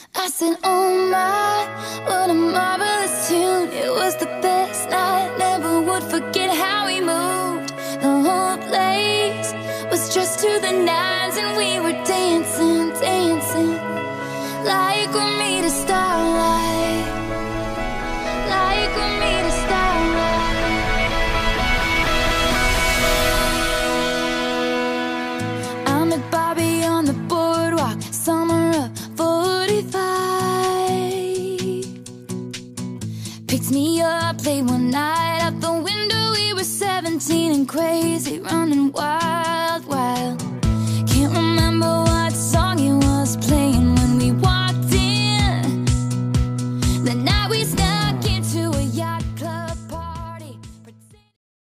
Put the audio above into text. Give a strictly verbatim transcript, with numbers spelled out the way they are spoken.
I said, oh my, what a marvelous tune. It was the best night, never would forget how we moved. The whole place was dressed to the nines, and we were dancing, dancing like we're made of starlight, like we're made of starlight. I met Bobby on the boardwalk, summer of forty-five. Picked me up late one night, out the window we were seventeen and crazy, running wild.